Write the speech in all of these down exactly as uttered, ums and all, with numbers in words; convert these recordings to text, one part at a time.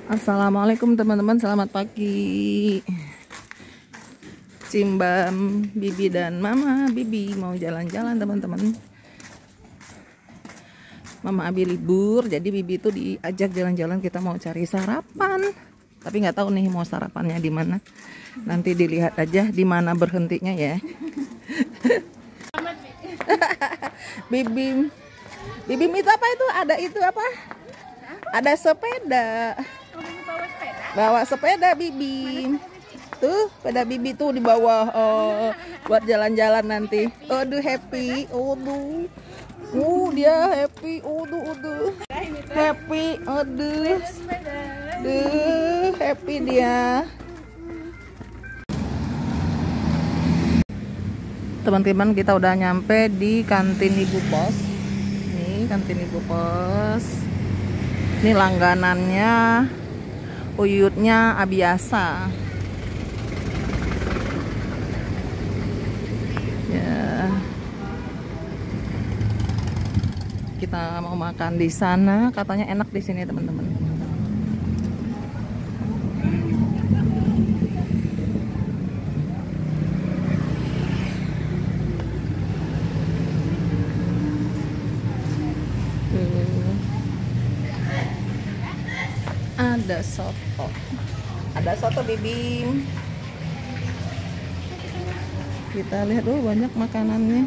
Assalamualaikum teman-teman, selamat pagi. Cimbam, Bibi dan Mama Bibi mau jalan-jalan teman-teman. Mama Abi libur, jadi Bibi itu diajak jalan-jalan. Kita mau cari sarapan, tapi nggak tahu nih mau sarapannya di mana. Nanti dilihat aja di mana berhentinya ya. Bibi, Bibi itu apa itu? Ada itu apa? Ada sepeda. Bawa sepeda Bibi. Tuh, sepeda Bibi tuh di bawah uh, buat jalan-jalan nanti. Aduh happy. Aduh. Uh, dia happy. Aduh, aduh. Happy. Aduh. Aduh, happy dia. Teman-teman, kita udah nyampe di kantin Ibu Pos. Nih, kantin Ibu Pos. Ini langganannya. Uyutnya Abiasa. Ya. Kita mau makan di sana, katanya enak di sini, teman-teman. Ada soto, ada soto Bibi. Kita lihat dulu, banyak makanannya.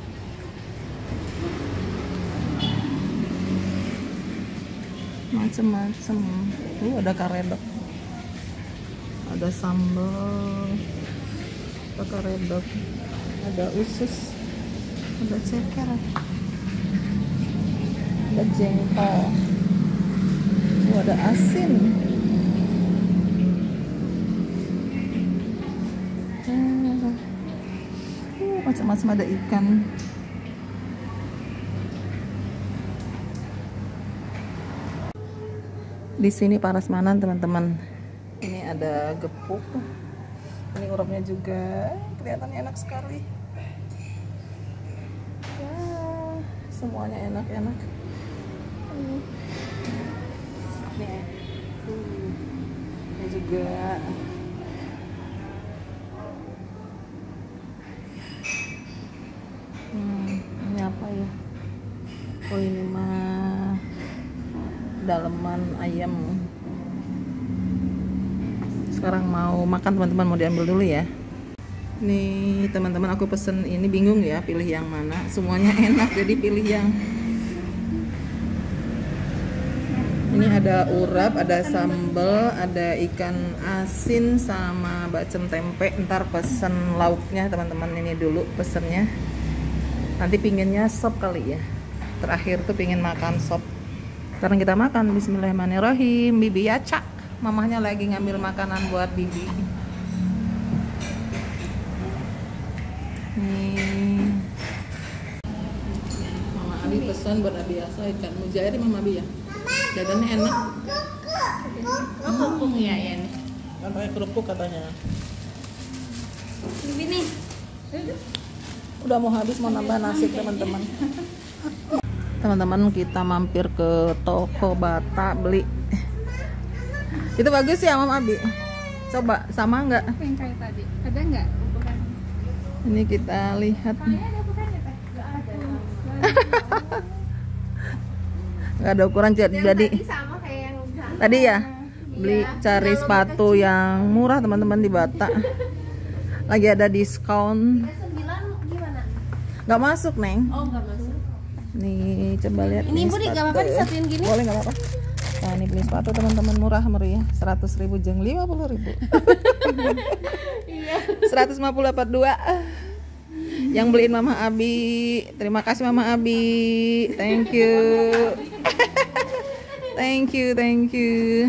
Macem-macem. Tuh ada karedok, ada sambal, ada karedok, ada usus, ada ceker, ada jengkol. Oh, ada asin. Uh, macam-macam, ada ikan. Di sini prasmanan teman-teman. Ini ada gepuk. Ini urapnya juga kelihatannya enak sekali. Ya, semuanya enak-enak. Uh. Nih, uh, ini juga. Hmm, ini apa ya? Oh, ini mah daleman ayam. Sekarang mau makan teman-teman, mau diambil dulu ya. Nih teman-teman, aku pesen ini, bingung ya pilih yang mana. Semuanya enak, jadi pilih yang. Ini ada urap, ada sambal, ada ikan asin sama bacem tempe. Ntar pesen lauknya teman-teman, ini dulu pesennya. Nanti pinginnya sop kali ya. Terakhir tuh pingin makan sop. Sekarang kita makan. Bismillahirrahmanirrahim. Bibi acak. Mamahnya lagi ngambil makanan buat Bibi. Nih. Mama Abi pesan buat Abiasa ikan mujair. Mama Abi ya. Dagannya enak. Kerupuk ya ya nih. Kan pakai kerupuk katanya. Ini nih. Udah mau habis, mau nambah nasi teman-teman. Teman-teman, kita mampir ke toko Bata beli. Itu bagus ya Mama Abi. Coba sama nggak? Apa yang kayak tadi? Ada nggak? Bukan. Ini kita lihat. Ada bukannya Teh? Nggak ada. Nggak ada ukuran, jadi Tadi sama kayak yang tadi ya beli cari sepatu yang murah teman-teman di Bata. Lagi ada diskon. sembilan gimana? Nggak masuk Neng. Oh nggak masuk. Nih coba lihat. Ini Budi nggak apa-apa disatuin gini? Boleh, nggak apa-apa. Nah ini beli sepatu teman-teman, murah meriah, seratus ribu jeng lima puluh ribu. Iya. seratus lima puluh dapat dua. Yang beliin Mama Abi. Terima kasih Mama Abi. Thank you. Thank you, thank you.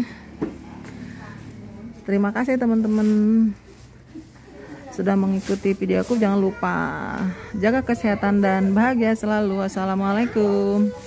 Terima kasih teman-teman sudah mengikuti videoku. Jangan lupa jaga kesehatan dan bahagia selalu. Wassalamualaikum.